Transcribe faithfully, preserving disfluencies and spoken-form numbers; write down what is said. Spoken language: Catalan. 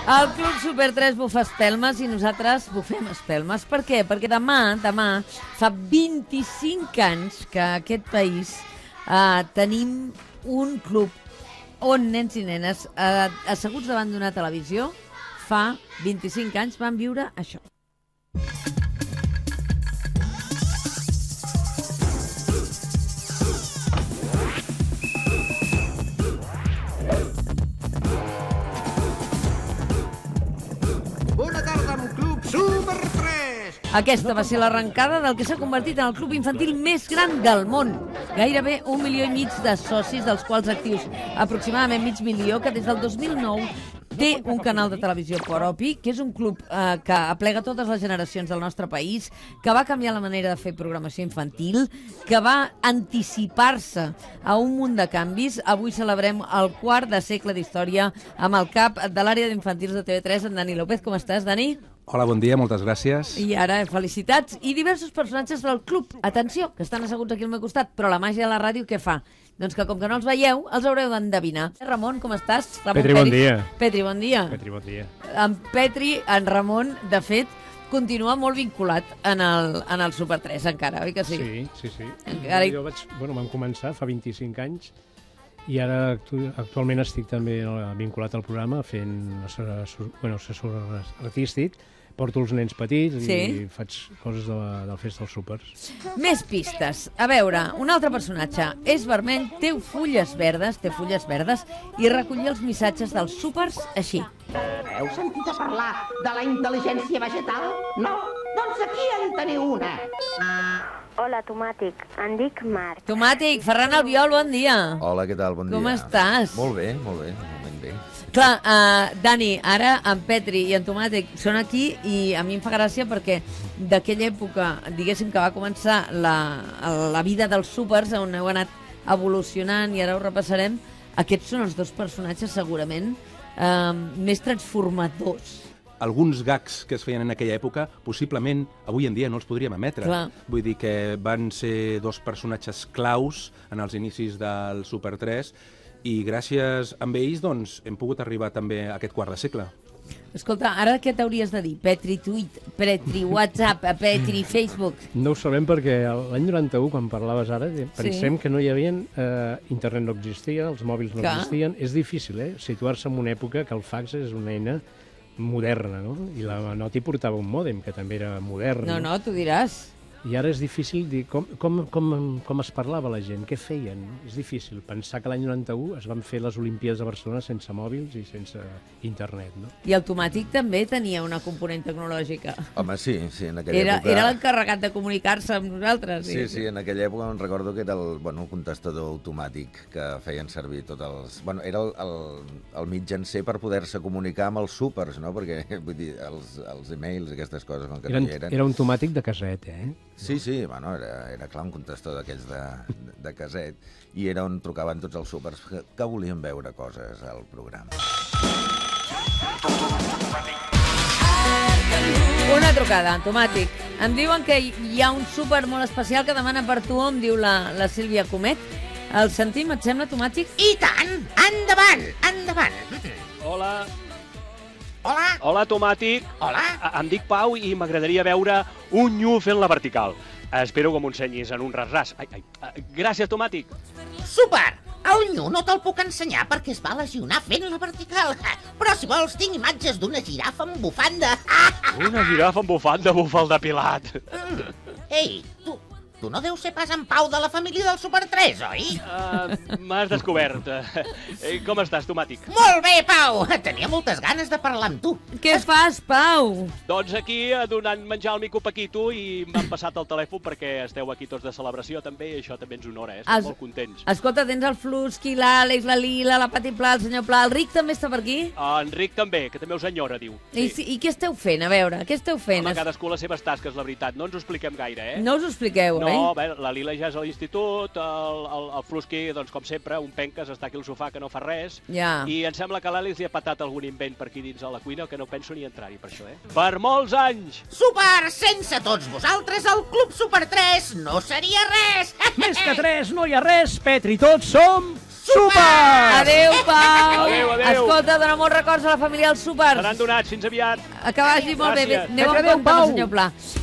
El Club Super tres bufa espelmes i nosaltres bufem espelmes. Per què? Perquè demà, demà, fa vint-i-cinc anys que a aquest país eh, tenim un club on nens i nenes eh, asseguts davant d'una televisió fa vint-i-cinc anys van viure això. Bona tarda amb Club Super tres! Aquesta va ser l'arrencada del que s'ha convertit en el club infantil més gran del món. Gairebé un milió i mig de socis, dels quals actius aproximadament mig milió, que des del dos mil nou té un canal de televisió propi, que és un club eh, que aplega totes les generacions del nostre país, que va canviar la manera de fer programació infantil, que va anticipar-se a un munt de canvis. Avui celebrem el quart de segle d'història amb el cap de l'àrea d'infantils de T V tres, en Dani López. Com estàs, Dani? Hola, bon dia, moltes gràcies. I ara, felicitats. I diversos personatges del club, atenció, que estan asseguts aquí al meu costat, però la màgia de la ràdio què fa? Doncs que com que no els veieu, els haureu d'endevinar. Ramon, com estàs? Ramon Petri, bon dia. Petri, bon dia. Petri, bon dia. En Petri, en Ramon, de fet, continua molt vinculat en el, en el Super tres, encara, oi que sí? Sí, sí, sí. Encara... Jo vaig, bueno, vam començar fa vint-i-cinc anys i ara actu actualment estic també vinculat al programa fent assessor, bueno, assessor artístic. Porto els nens petits i sí. faig coses de la, del Festa dels Súpers. Més pistes. A veure, un altre personatge. És vermell, té fulles verdes, té fulles verdes i recollia els missatges dels súpers així. Heu sentit a parlar de la intel·ligència vegetal? No? Doncs aquí en teniu una. Hola, Tomàtic. Em dic Marc. Tomàtic, Ferran Albiol, bon dia. Hola, què tal? Bon dia. Com estàs? Molt bé, molt bé, molt bé. Clar, uh, Dani, ara en Petri i en Tomàtic són aquí i a mi em fa gràcia perquè d'aquella època, diguéssim que va començar la, la vida dels súpers, on heu anat evolucionant i ara ho repassarem, aquests són els dos personatges segurament uh, més transformadors. Alguns gags que es feien en aquella època, possiblement avui en dia no els podríem emetre. Clar. Vull dir que van ser dos personatges claus en els inicis del Super tres i gràcies a ells doncs, hem pogut arribar també a aquest quart de segle. Escolta, ara què t'hauries de dir? Petri Tweet, Petri WhatsApp, Petri Facebook... No ho sabem perquè l'any noranta-u, quan parlaves ara, pensem sí. que no hi havia... Eh, internet no existia, els mòbils no Clar. existien. És difícil, eh?, situar-se en una època que el fax és una eina moderna, no? I la Noti portava un mòdem, que també era modern. No, no, tu diràs... I ara és difícil dir com, com, com, com es parlava la gent, què feien. És difícil pensar que l'any noranta-u es van fer les Olimpíades de Barcelona sense mòbils i sense internet, no? I el Tomàtic també tenia una component tecnològica. Home, sí, sí, en aquella Era, època... era l'encarregat de comunicar-se amb nosaltres. Sí, sí, en aquella època em recordo que era el, bueno, el contestador automàtic que feien servir tots els... Bueno, era el, el, el mitjancer per poder-se comunicar amb els súpers, no? Perquè, vull dir, els, els e-mails i aquestes coses, com que Eren, no hi eren... Era un tomàtic de caset, eh? Sí, sí, bueno, era, era clar un contestador d'aquells de, de, de caset i era on trucaven tots els súpers que, que volien veure coses al programa. Una trucada, Tomàtic. Em diuen que hi ha un súper molt especial que demana per tu, em diu la, la Sílvia Comet. El sentim, et sembla, Tomàtic? I tant! Endavant! Endavant! Hola. Hola. Hola, Tomàtic. Hola. Em dic Pau i m'agradaria veure un nyu fent la vertical. Espero que m'ho ensenyis en un ras-ras. Ai, ai. Gràcies, Tomàtic. Super! El nyu no te'l puc ensenyar perquè es va lesionar fent la vertical. Però si vols tinc imatges d'una girafa amb bufanda. Una girafa amb bufanda, bufal depilat. Ei, tu... Tu no deus ser pas en Pau de la família del Super tres, oi? Uh, M'has descobert. Uh, com estàs, Tomàtic? Molt bé, Pau! Tenia moltes ganes de parlar amb tu. Què es... fas, Pau? Doncs aquí, donant menjar al mico Paquito, i m'han passat el telèfon perquè esteu aquí tots de celebració també, i això també ens honora, eh? Estem es... molt contents. Escolta, tens el Flusky, l'Àlex, la Lila, la Pati Pla, el senyor Pla, el Ric també està per aquí? Uh, en Ric també, que també us enyora, diu. Sí. I, si, I què esteu fent? A veure, què esteu fent? Home, cadascú les seves tasques, la veritat. No ens ho expliquem gaire, eh? No us ho expliqueu, no, eh? No, bé, la Lila ja és a l'institut, el, el, el Flusky, doncs com sempre, un penques, està aquí al sofà que no fa res, ja. I em sembla que l'Àlex li ha patat algun invent per aquí dins a la cuina que no penso ni entrar-hi per això, eh? Per molts anys! Super! Sense tots vosaltres, el Club Super tres no seria res! Més que tres no hi ha res, Petri, tots som... Super! Adéu, Pau! Adéu, adéu! Escolta, dona molts records a la família del Súper. Seran donats, fins aviat. Que vagi molt bé. Gràcies. Aneu Que amb adéu, compte, Pau. senyor Pla.